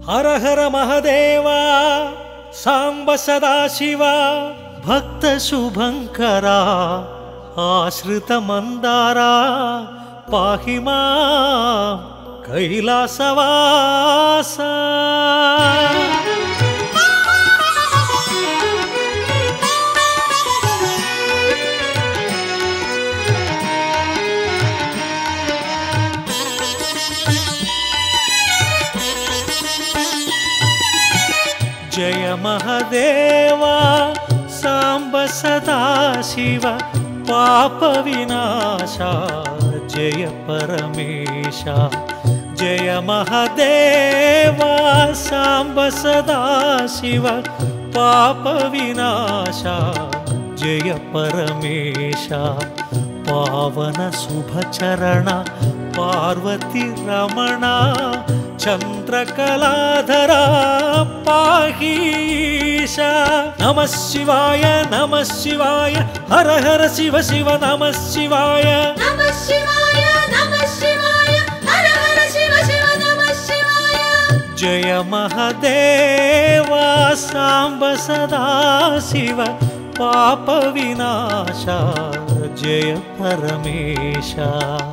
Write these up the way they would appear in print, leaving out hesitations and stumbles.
हर हर महदेव सांब सदाशिव भक्त शुभंकरा आश्रित मंदारा पाहि मां कैलासवासा जय महदेवा सांब सदाशिव पाप विनाशा जय परमेशा जय महदेवा सांब सदाशिव पाप विनाशा जय परमेशा पावन शुभचरण पार्वती रमणा चंद्रकलाधरा पाहीशा नमः शिवाय हर हर शिव शिव नमः शिवाय हर हर शिव शिव नमः शिवाय जय महदेवा सांब सदाशिव पाप विनाशा जय परमेशा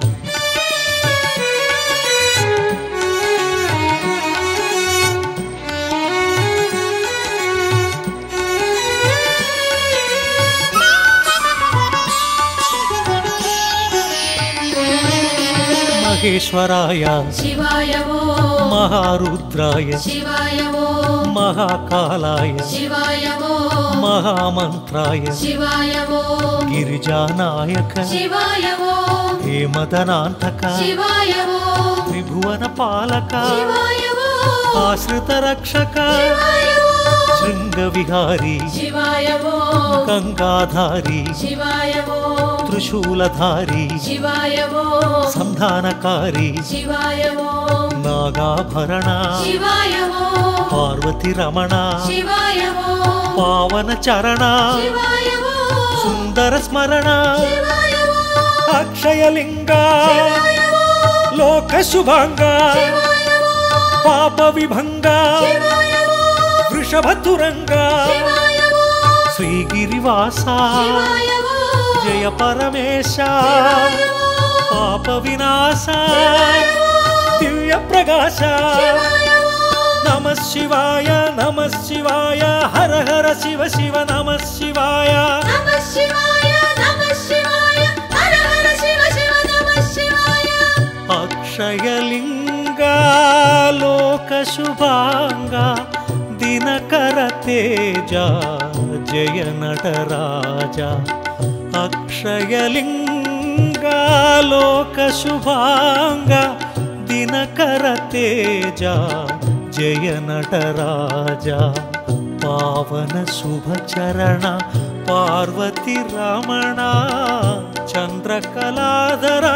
महेश्वराय शिवाय वो महारुद्राय शिवाय वो महाकालाय शिवाय वो महामंत्राय शिवाय वो गिरिजानायक शिवाय वो हेमदनांतक शिवाय वो त्रिभुवन पालक शिवाय वो आश्रित रक्षक शिवाय वो शृंग विहारी शिवाय वो गंगाधारी शिवाय वो त्रिशूलधारी शिवाय वो संधानकारी शिवाय वो नागाभरण शिवाय वो पार्वती रमण शिवाय वो पावन चरण शिवाय वो सुंदर स्मरण शिवाय वो अक्षयलिंग शिवाय वो लोक शुभांग शिवाय वो पाप विभंग शिवाय वो वृषभतुरंग शिवाय वो श्रीगिरिवासा शिवाय वो जय परमेशा शिवाय वो पाप विनाशा शिवाय वो दिव्य प्रकाश शिवाय वो नमः शिवाय हर हर शिव शिव नमः शिवाय नमः शिवाय हर हर शिव शिव नमः शिवाय अक्षयलिंग लोक शुभांग दिनकर तेजा जय नटराजा अक्षयलिंग लोक शुभांग दिनकर तेजा जय नटराजा पावन शुभचरण पार्वती रमणा चंद्रकलाधरा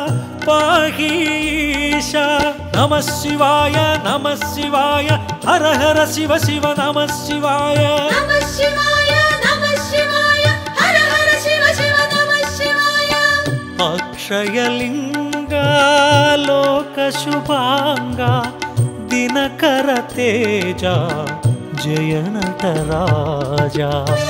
पाहीशा नमः शिवाय हर हर शिव शिव नमः शिवाय नमः शिवाय हर हर शिव शिव नमः शिवाय अक्षयलिंग लोक शुभांग दिनकर तेजा जय नटराजा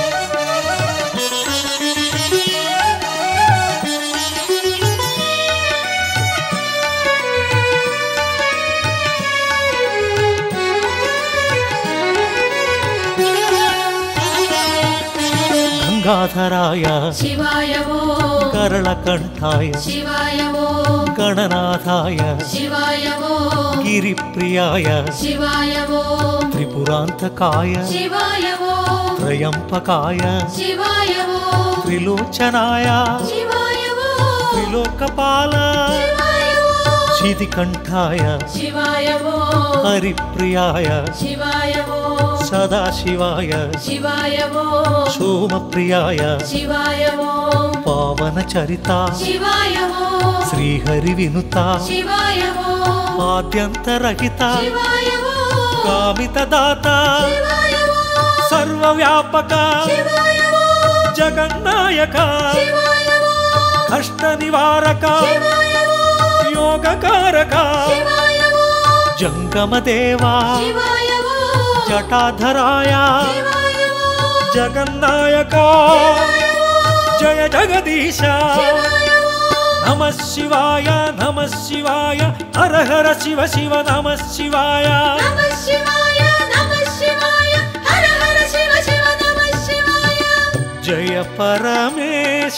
गंगाधराय शिवाय वो करलकंठाय शिवाय वो गणनाथाय शिवाय वो गिरिप्रियाय शिवाय वो त्रिपुरांतकाय शिवाय वो त्रयंपकाय शिवाय वो त्रिलोचनाय शिवाय वो त्रिलोकपाल शिवाय वो शितिकंठाय शिवाय वो हरिप्रियाय शिवाय वो सदाशिवाय शिवाय वो सोमप्रियाय शिवाय वो पावन चरिता शिवाय वो श्रीहरि विनुता शिवाय वो आद्यंतरहिता शिवाय वो कामितदाता शिवाय वो सर्वव्यापक शिवाय वो जगन्नायक शिवाय वो कष्ट निवारक शिवाय वो योगकारक शिवाय वो जंगमदेवा शिवाय वो जटाधराय शिवाय वो जगन्नायका जय जगदीश नमः शिवाय हर हर शिव शिव नमः शिवाय नमः शिवाय हर हर शिव शिव नमः शिवाय जय परमेश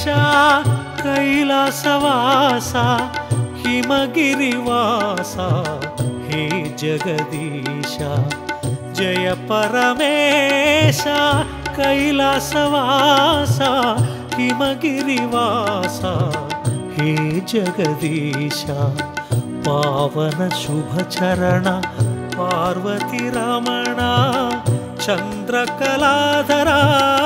कैलासवासा हिमगिरिवासा हे जगदीश जय परमेश कैलासवासा हिमगिरिवासा हे जगदीश पावन शुभचरण पार्वती रमण चंद्रकलाधरा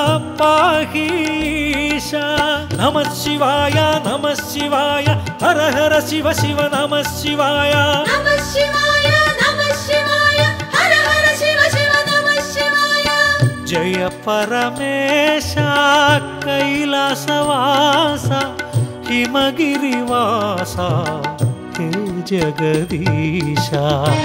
पाहीश नमः शिवाय हर हर शिव शिव नमः शिवाय नमः शिवाय हर हर शिव शिव नमः शिवाय जय परमेश कैलासवासा हिमगिरिवासा हे जगदीशा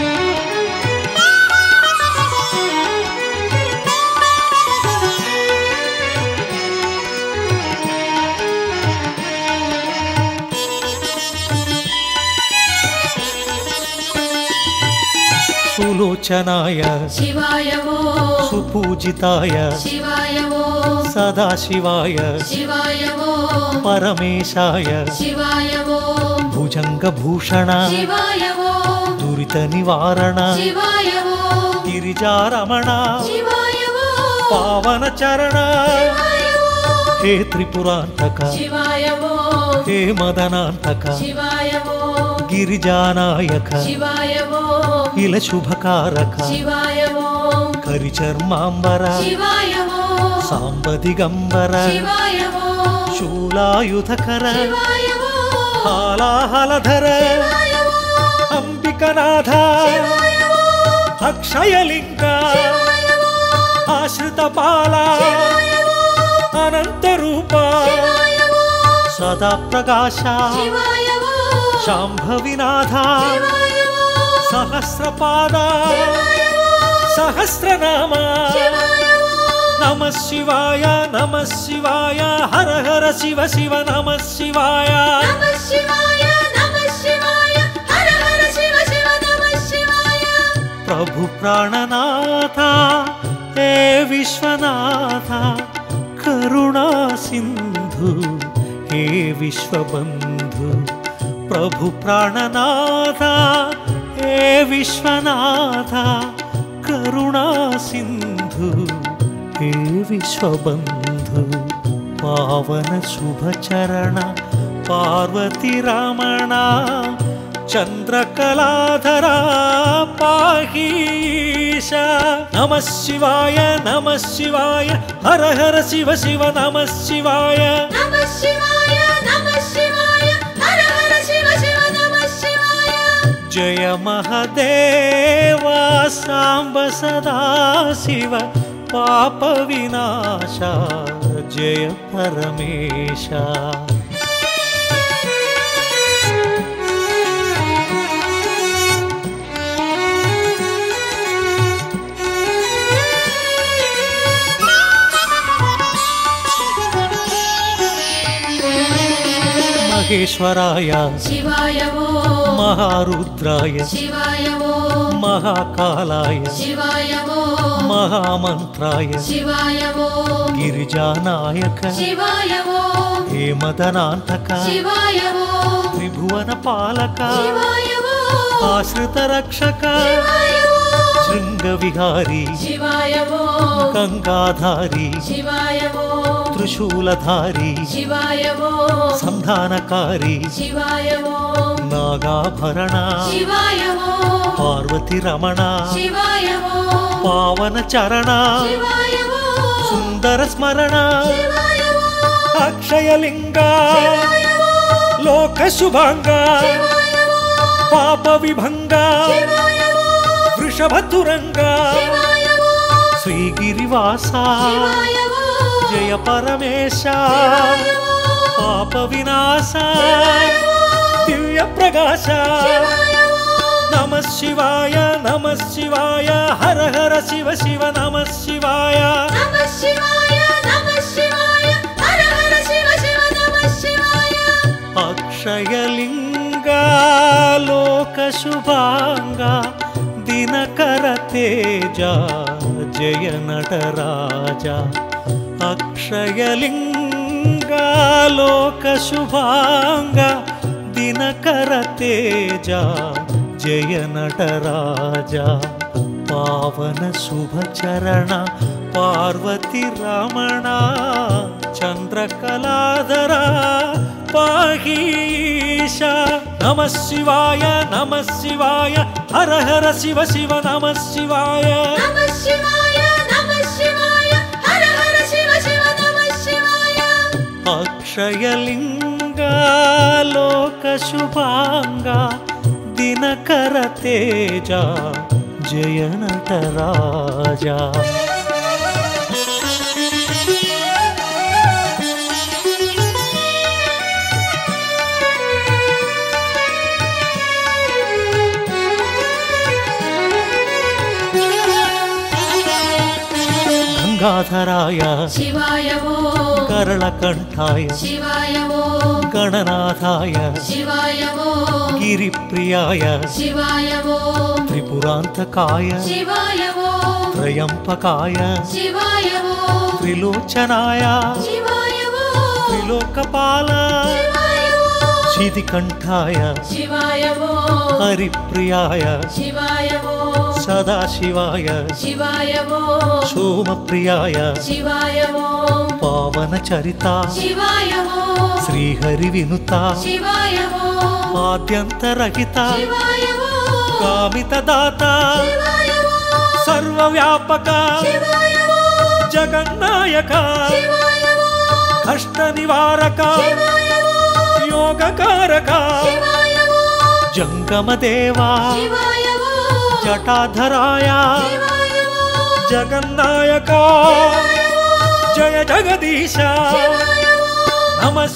सुलोचनाय शिवाय वो सुपूजिताय शिवाय वो सदाशिवाय शिवाय वो परमेशाय शिवाय वो भुजंगभूषण शिवाय वो दुरित निवारण शिवाय वो गिरिजारमण शिवाय वो पावन चरण शिवाय वो हे त्रिपुरांतक शिवाय वो हे मदनांतक शिवाय वो गिरिजानायक शिवाय वो इल शुभकारक शिवाय वो करिचर्मांबर शिवाय वो सांबदिगंबर शिवाय वो शूलायुधकर शिवाय वो हालाहलधर शिवाय वो अंबिकनाथ शिवाय वो अक्षयलिंग शिवाय वो आश्रितपाला शिवाय वो अनंत रूप शिवाय वो सदा प्रकाश शिवाय वो शांभविनाथ शिवाय वो सहस्रपाद शिवाय वो सहस्रनाम शिवाय वो नमः शिवाय हर हर शिव शिव नमः शिवाय नमः शिवाय हर हर शिव शिव नमः शिवाय प्रभु प्राणनाथ हे विश्वनाथ करुणा सिंधु हे विश्वबंधु प्रभु प्राणनाथ हे विश्वनाथ करुणा सिंधु हे विश्वबंधु पावन शुभचरण पार्वती रमण चंद्रकलाधरा पाहीश नमः शिवाय हर हर शिव शिव नमः शिवाय नमः शिवाय हर हर शिव शिव नमः शिवाय जय महादेव सांब सदा शिव पाप विनाशा जय परमेशा महेश्वराय शिवाय वो महारुद्राय शिवाय वो महाकालाय शिवाय वो महामंत्राय शिवाय वो गिरिजानायक शिवाय वो हेमदनांतक शिवाय वो त्रिभुवन पालक शिवाय वो आश्रित रक्षक शिवाय वो शृंगविहारी शिवाय वो गंगाधारी शिवाय वो त्रिशूलधारी शिवाय वो संधानकारी शिवाय वो नागाभरण शिवाय वो पार्वती रमण शिवाय वो पावन चरण शिवाय वो सुंदर स्मरण शिवाय वो अक्षयलिंग शिवाय वो लोक शुभांग शिवाय वो पाप विभंग शिवाय वो वृषभतुरंग शिवाय वो श्रीगिरिवासा शिवाय वो जय परमेश शिवाय वो पाप विनाश शिवाय वो दिव्य प्रकाश शिवाय वो నమః శివాయ నమః శివాయ హర హర శివ శివ నమః శివాయ నమః శివాయ నమః శివాయ హర హర శివ శివ నమః శివాయ అక్షయలింగ లోక శుభాంగ దినకర తేజ జయ నటరాజ అక్షయలింగ లోక శుభాంగ దినకర తేజ జయ నటరాజ పావన శుభచరణ పార్వతి రమణ చంద్రకళాధర పాహీశ నమః శివాయ హర హర శివ శివ నమః శివాయ నమః శివాయ హర హర శివ శివ నమః శివాయ అక్షయలింగ లోక శుభాంగ దినకర తేజ జయ నటరాజ గంగాధరాయ శివాయ ఓం కరళకంఠాయ శివాయ ఓం గణనాథాయ శివాయ ఓం గిరిప్రియాయ శివాయ ఓం త్రిపురాంతకాయ శివాయ ఓం త్రయంపకాయ శివాయ ఓం త్రిలోచనాయ శివాయ ఓం త్రిలోకపాల శివాయ ఓం శితికంఠాయ శివాయ ఓం హరిప్రియాయ శివాయ ఓం సదాశివాయ శివాయ ఓం సోమప్రియాయ శివాయ ఓం పావన చరిత శివాయ ఓం శ్రీహరి వినుత శివాయ ఓం ఆద్యంతరహిత శివాయ ఓం కామిత దాత శివాయ ఓం సర్వవ్యాపక శివాయ ఓం జగన్నాయక శివాయ ఓం కష్ట నివారక శివాయ ఓం యోగకారక శివాయ ఓం జంగమ దేవా శివాయ ఓం జటాధరాయ శివాయ ఓం జగన్నాయక జయ జగదీశ శివాయ ఓం నమః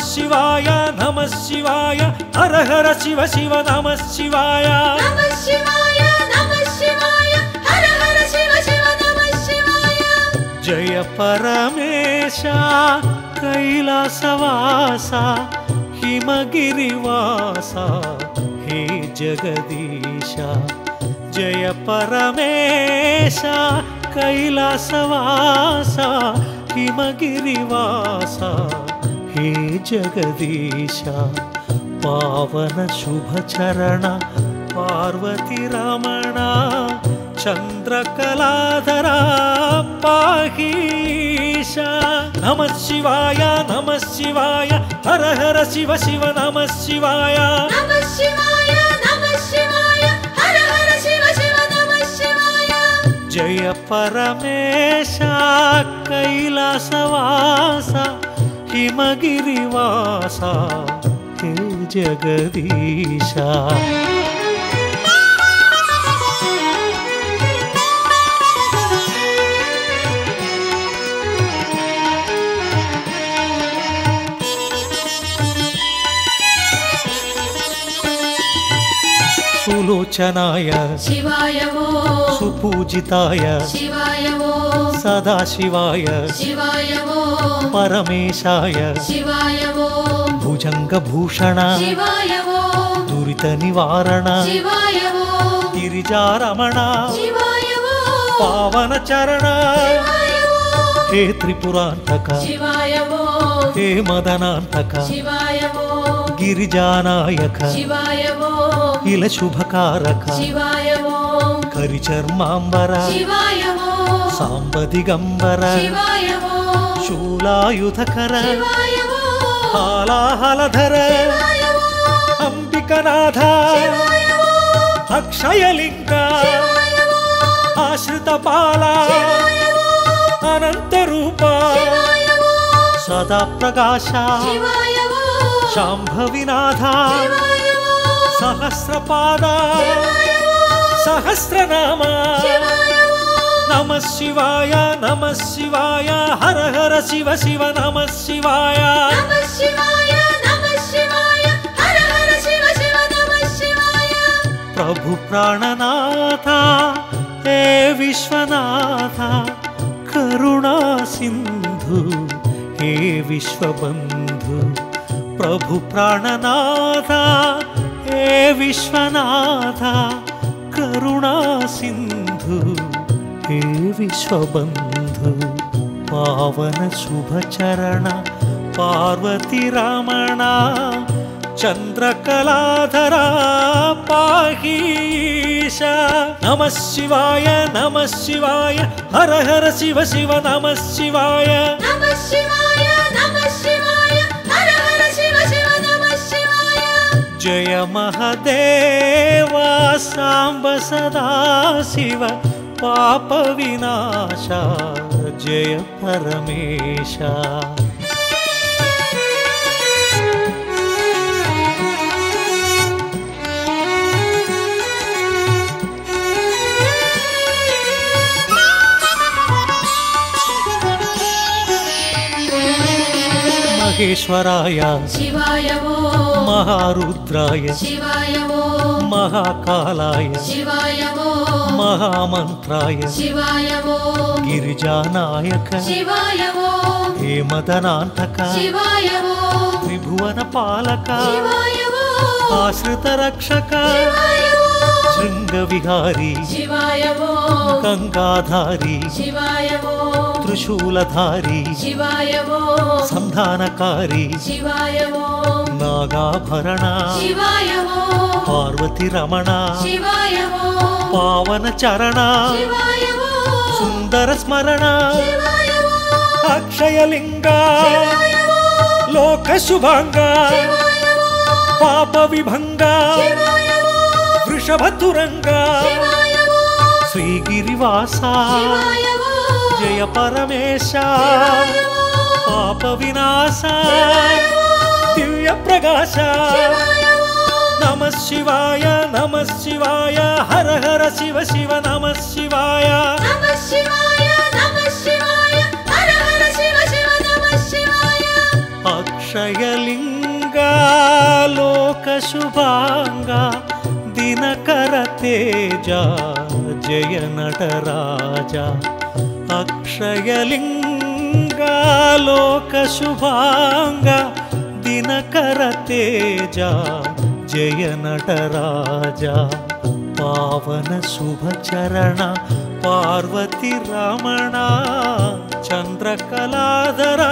శివాయ హర హర శివ శివ నమః శివాయ నమః శివాయ హర హర శివ శివ నమః శివాయ జయ పరమేశ కైలాసవాస హిమగిరివాస హే జగదీశ జయ పరమేశ కైలాసవాస హిమగిరివాస హే జగదీశ పావన శుభచరణ పార్వతి రమణ చంద్రకళాధర పాహీశ నమః శివాయ హర హర శివ శివ నమః శివాయ నమః శివాయ హర హర శివ శివ నమః శివాయ జయ పరమేశ కైలాసవాస హిమగిరివాస హే జగదీశ సులోచనాయ శివాయ ఓం సుపూజితాయ శివాయ ఓం సదాశివాయ శివాయ ఓం పరమేశాయ శివాయ ఓం భుజంగభూషణ శివాయ ఓం దురిత నివారణ శివాయ ఓం గిరిజారమణ శివాయ ఓం పావన చరణ శివాయ ఓం హే త్రిపురాంతక శివాయ ఓం హే మదనాంతక శివాయ ఓం గిరిజానాయక శివాయ ఓం ఇల శుభకారక శివాయ ఓం కరిచర్మాంబర శివాయ ఓం సాంబదిగంబర శివాయ ఓం శూలాయుధకర శివాయ ఓం హాలాహలధర శివాయ ఓం అంబికనాథ శివాయ ఓం అక్షయలింగ శివాయ ఓం ఆశ్రితపాల శివాయ ఓం అనంతరూప శివాయ ఓం సదా ప్రకాశ శివాయ ఓం శాంభవినాథ శివాయ ఓం సహస్రపాద శివాయ ఓం సహస్రనామ శివాయ ఓం నమః శివాయ హర హర శివ శివ నమః శివాయ నమః శివాయ హర హర శివ శివ నమః శివాయ प्रभु प्राणनाथ हे विश्वनाथ करुणा सिंधु हे विश्वबंधु प्रभु प्राणनाथ हे विश्वनाथ करुणा सिंधु हे विश्वबंधु पावन शुभ चरण पार्वती रमण चंद्रकलाधरा पाहीश नमः शिवाय हर हर शिव शिव नमः शिवाय नमः शिवाय हर हर शिव शिव नमः शिवाय जय महादेवा सांब सदा शिव पाप विनाशा जय परमेशा महेश्वराय शिवाय वो महारुद्राय शिवाय वो महाकालाय शिवाय वो महामंत्राय शिवाय वो गिरिजानायक शिवाय वो हेमदनान्तक शिवाय वो त्रिभुवन पालक शिवाय वो आश्रित रक्षक शिवाय वो शृंगविहारी शिवाय वो गंगाधारी शिवाय वो त्रिशूलधारी शिवाय वो संधानकारी शिवाय वो नागाभरण शिवाय वो पार्वती रमण शिवाय वो पावन चरण शिवाय वो सुंदर स्मरण शिवाय वो अक्षयलिंग शिवाय वो लोक शुभांग शिवाय वो पाप विभंग शिवाय वो वृषभतुरंग शिवाय वो श्रीगिरिवासा शिवाय वो जय परमेश शिवाय वो पाप विनाश शिवाय वो दिव्य प्रकाश शिवाय वो नमः शिवाय हर हर शिव शिव नमः शिवाय नमः शिवाय हर हर शिव शिव नमः शिवाय अक्षयलिंग लोक शुभांग दिनकर तेज जय नटराजा अक्षयलिंग लोक शुभांग दिनकर तेज जय नटराजा पावन शुभ चरण पार्वती रमण चंद्रकलाधरा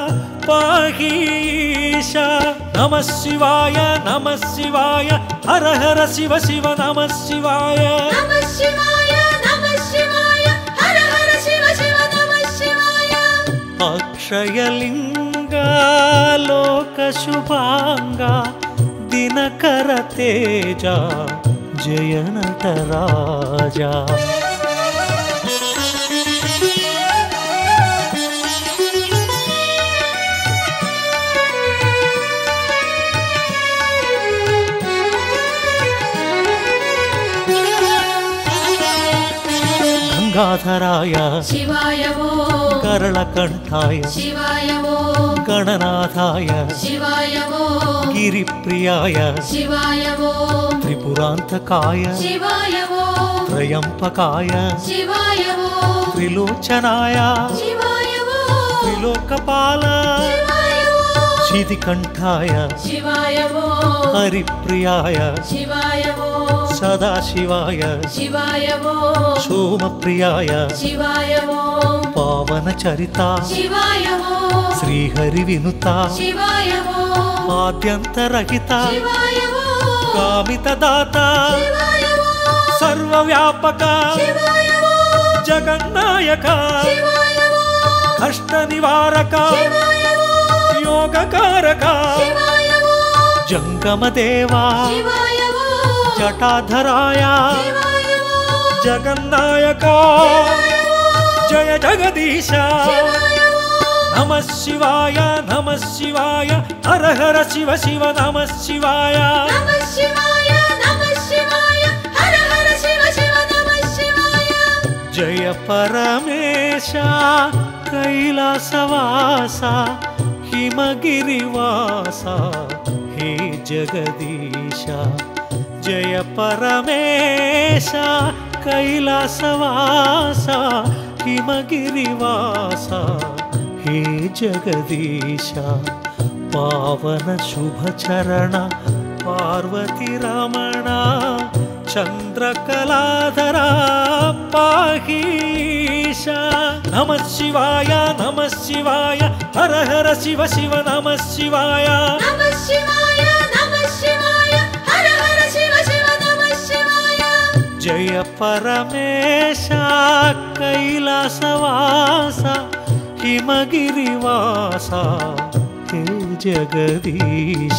पाहीश नमः शिवाय हर हर शिव शिव नमः शिवाय नमः शिवाय हर हर शिव शिव नमः शिवाय अक्षयलिंग लोक शुभांग दिनकर तेज जय नटराजा गंगाधराय शिवाय वो करलकंठाय शिवाय वो गणनाथाय शिवाय वो गिरिप्रियाय शिवाय वो त्रिपुरांतकाय शिवाय वो त्रयंपकाय शिवाय वो त्रिलोचनाय शिवाय वो त्रिलोकपाल शिवाय वो शिधिकंठाय शिवाय वो हरिप्रियाय शिवाय वो सदाशिवाय शिवाय वो सोमप्रियाय शिवाय वो पावन चरिता शिवाय वो श्रीहरि विनुता शिवाय वो आद्यंतरहिता शिवाय वो कामितदाता शिवाय वो सर्वव्यापक शिवाय वो जगन्नायक शिवाय वो कष्ट निवारक शिवाय वो योगकारक शिवाय वो जंगम देवा शिवाय वो जटाधराय शिवाय वो जगन्नायक जय जगदीश शिवाय वो नमः शिवाय हर हर शिव शिव नमः शिवाय नमः शिवाय हर हर शिव शिव नमः शिवाय जय परमेश कैलासवासा हिमगिरिवासा हे जगदीश जय परमेश कैलासवास हिमगिरिवास हे जगदीश पावन शुभचरण पार्वती रमण चंद्रकलाधरा पाहीश नमः शिवाय हर हर शिव शिव नमः शिवाय नमः शिवाय हर हर शिव शिव नमः शिवाय जय परमेश कैलासवास हिमगिरिवास हे जगदीश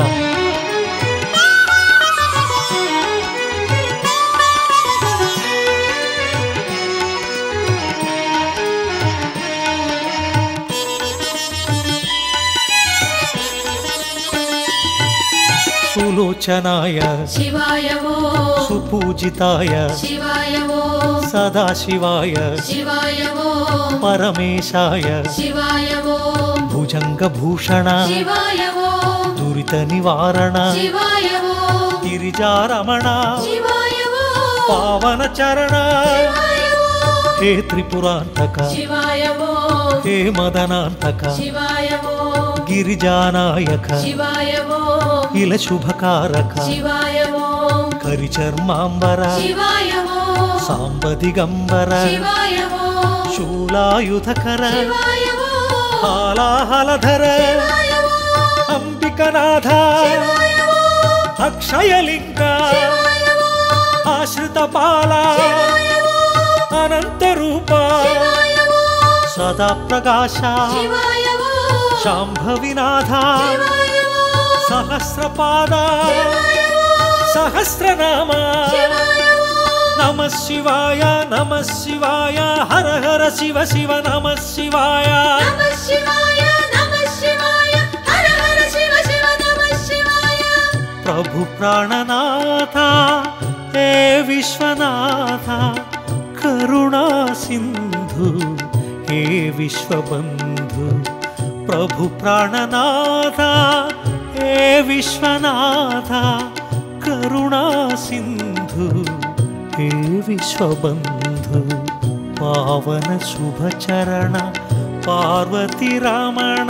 सुलोचनाय शिवाय वो सुपूजिताय शिवाय वो सदाशिवाय शिवाय वो परमेशाय शिवाय वो भुजंगभूषण शिवाय वो दुरित निवारण शिवाय वो गिरिजारमण शिवाय वो पावन चरण शिवाय वो हे त्रिपुरांतक शिवाय वो हे मदनांतक शिवाय वो गिरिजानायक शिवाय वो इल शुभकारक शिवाय वो करिचर्मांबर शिवाय वो सांबदिगंबर शिवाय वो शूलायुधकर शिवाय वो हालाहलधर शिवाय वो अंबिकनाथ शिवाय वो अक्षयलिंग शिवाय वो आश्रितपाला शिवाय वो अनंत रूप शिवाय वो सदा प्रकाश शिवाय वो शांभविनाथ शिवाय वो सहस्रपाद शिवाय वो सहस्रनाम शिवाय वो नमः शिवाय हर हर शिव शिव नमः शिवाय नमः शिवाय हर हर शिव शिव नमः शिवाय प्रभु प्राणनाथ हे विश्वनाथ करुणा सिंधु हे विश्वबंधु प्रभु प्राणनाथ हे विश्वनाथ करुणा सिंधु हे विश्वबंधु पावन शुभचरण पार्वती रमण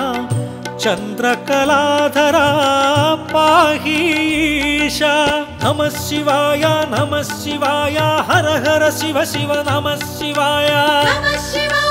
चंद्रकलाधरा पाहीश नमः शिवाय हर हर शिव शिव नमः शिवाय नमः शिवाय